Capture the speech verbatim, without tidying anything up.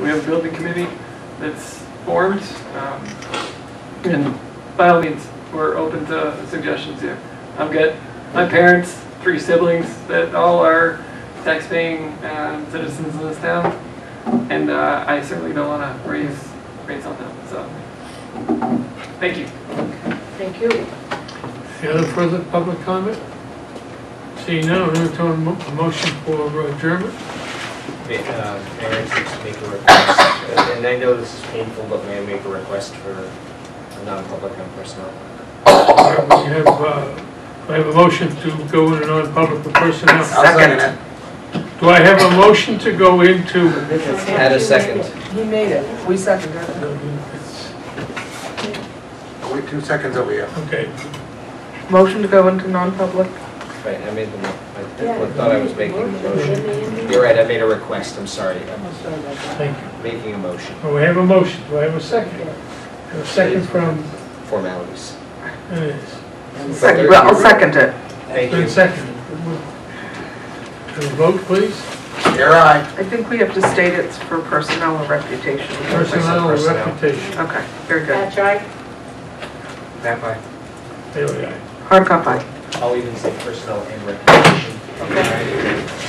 we have a building committee that's formed. Um, and by all means, we're open to suggestions here. I've got my parents, three siblings that all are tax-paying uh, citizens in this town, and uh, I certainly don't want to raise rates on them. So, thank you. Thank you. Any other further public comment? Seeing none, I'm going to turn a motion for adjournment. Uh, May I just make a request? And I know this is painful, but may I make a request for a non-public on personnel? We have, uh, I have a motion to go into non-public for personnel. I'll second it. Do I have a motion to go into? Add a second. He made it. We seconded it. Wait two seconds over here. Okay. Motion to go into non-public. Right, I made the, mo- I thought I was making the motion. You're right, I made a request, I'm sorry. I'm Thank you. making a motion. Well, we have a motion. Do I have a second? I have a second from, Formalities. it is. Second, well, I'll second it. Thank Been you. seconded. Can we vote, please? You're aye. I think we have to state it's for personnel or reputation. Personnel and personnel. reputation. Okay, very good. That's right. That way. There we are. Hard copy. I'll even say personnel and reputation. Okay.